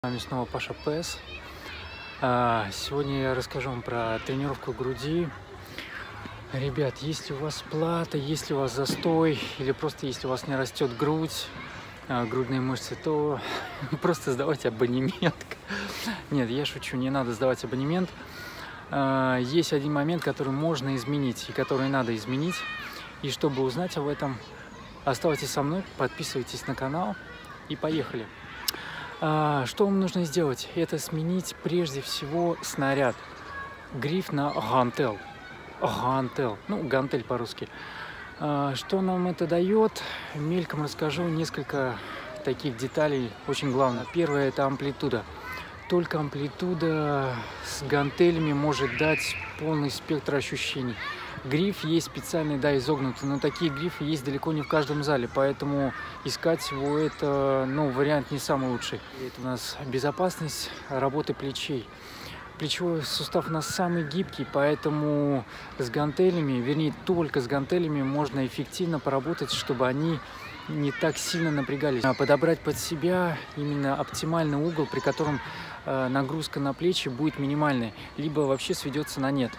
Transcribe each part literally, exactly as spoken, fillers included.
С вами снова Паша Пэс. Сегодня я расскажу вам про тренировку груди. Ребят, если у вас плата, если у вас застой, или просто если у вас не растет грудь, грудные мышцы, то просто сдавайте абонемент. Нет, я шучу, не надо сдавать абонемент. Есть один момент, который можно изменить и который надо изменить. И чтобы узнать об этом, оставайтесь со мной, подписывайтесь на канал и поехали. Что вам нужно сделать? Это сменить прежде всего снаряд. Гриф на гантель. Гантель. Ну, гантель по-русски. Что нам это дает? Мельком расскажу несколько таких деталей, очень главное. Первое – это амплитуда. Только амплитуда с гантелями может дать полный спектр ощущений. Гриф есть специальный, да, изогнутый, но такие грифы есть далеко не в каждом зале, поэтому искать его это, ну, вариант не самый лучший. Это у нас безопасность работы плечей. Плечевой сустав у нас самый гибкий, поэтому с гантелями, вернее, только с гантелями можно эффективно поработать, чтобы они не так сильно напрягались. А подобрать под себя именно оптимальный угол, при котором э, нагрузка на плечи будет минимальной, либо вообще сведется на нет.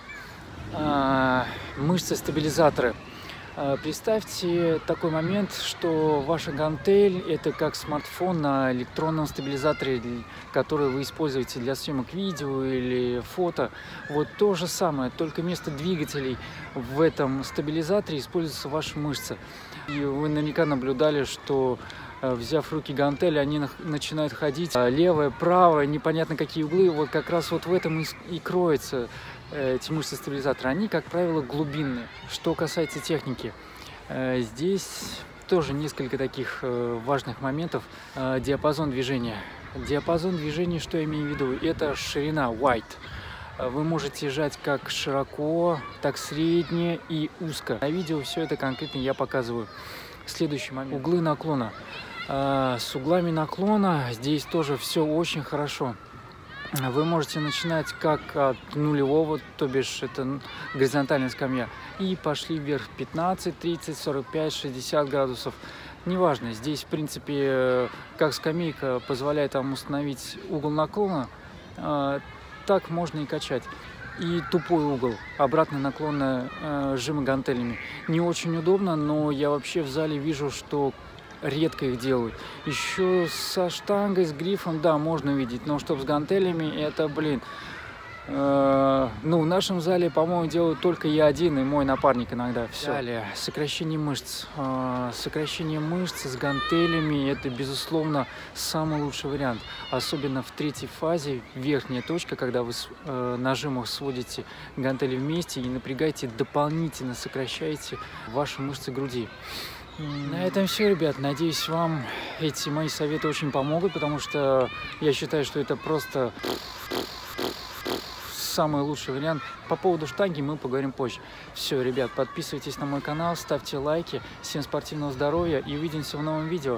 Мышцы-стабилизаторы. Представьте такой момент, что ваша гантель – это как смартфон на электронном стабилизаторе, который вы используете для съемок видео или фото. Вот то же самое, только вместо двигателей в этом стабилизаторе используются ваши мышцы. И вы наверняка наблюдали, что, взяв в руки гантели, они начинают ходить левое, правое, непонятно какие углы. Вот как раз вот в этом и кроется эти мышцы стабилизатора. Они, как правило, глубинные. Что касается техники, здесь тоже несколько таких важных моментов. Диапазон движения. Диапазон движения, что я имею в виду? Это ширина, wide. Вы можете жать как широко, так средне и узко. На видео все это конкретно я показываю. Следующий момент. Углы наклона. С углами наклона здесь тоже все очень хорошо. Вы можете начинать как от нулевого, то бишь это горизонтальная скамья, и пошли вверх пятнадцать, тридцать, сорок пять, шестьдесят градусов. Неважно, здесь в принципе как скамейка позволяет вам установить угол наклона, так можно и качать. И тупой угол, обратный наклон на жимы гантелями. Не очень удобно, но я вообще в зале вижу, что редко их делают. Еще со штангой, с грифом, да, можно увидеть, но чтобы с гантелями, это, блин, э, ну, в нашем зале, по-моему, делают только я один и мой напарник иногда. Все. Далее, сокращение мышц. Э, сокращение мышц с гантелями, это, безусловно, самый лучший вариант. Особенно в третьей фазе, верхняя точка, когда вы э, нажимом сводите гантели вместе и напрягаете, дополнительно сокращаете ваши мышцы груди. На этом все, ребят. Надеюсь, вам эти мои советы очень помогут, потому что я считаю, что это просто самый лучший вариант. По поводу штанги мы поговорим позже. Все, ребят, подписывайтесь на мой канал, ставьте лайки. Всем спортивного здоровья и увидимся в новом видео.